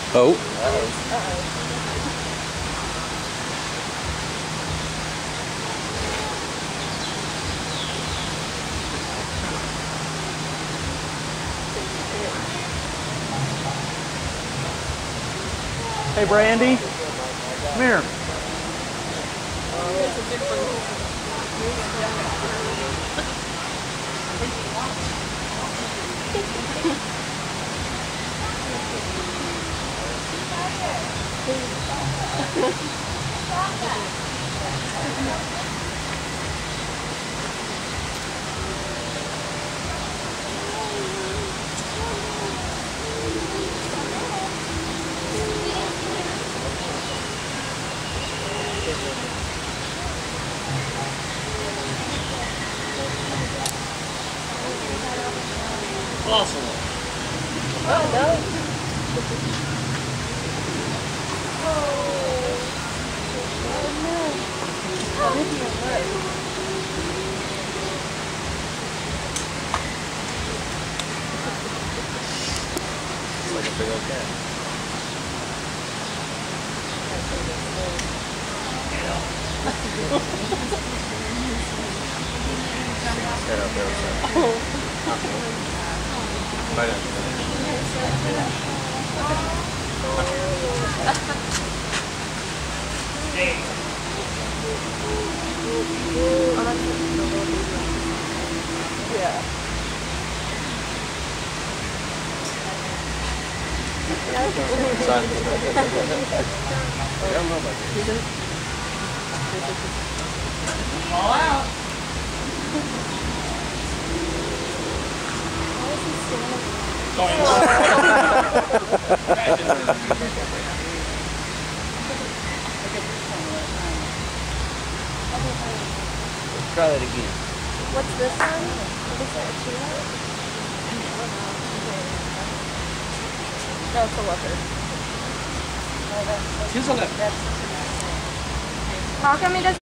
Oh. Hey, Brandy. Come here. Awesome. Oh, no. It's like a big old cat. Head out there, right Yeah. All out. Try that again. What's this one? What is that, a cheetah? No, it's a leopard. Here's a left. How come he doesn't